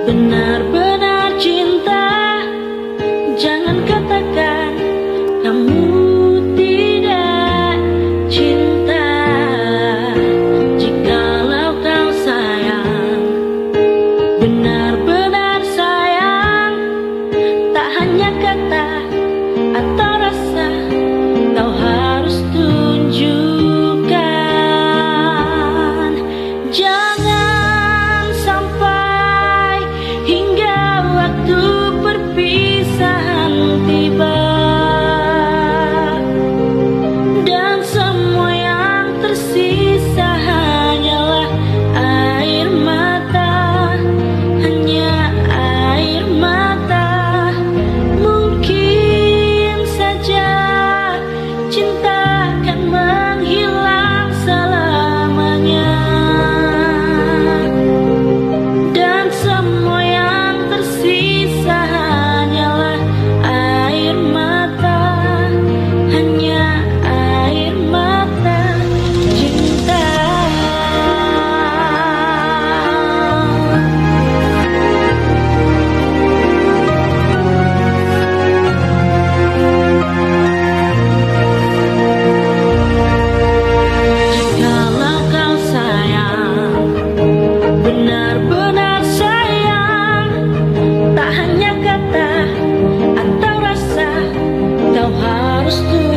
benar-benar cinta, jangan katakan kamu tidak cinta. Jikalau kau sayang, benar-benar sayang, tak hanya kata atau rasa, kau harus tunjukkan. Jangan sampai hingga waktu perpisahan tiba, dan semua yang tersisa hanyalah air mata, hanya air mata. Mungkin saja cinta akan menghilang selamanya, dan semua yang tersisa hanyalah air mata, hanya air mata cinta. Jikalau kau sayang, benar-benar sayang, tak hanya kata atau rasa, kau harus tunjukkan.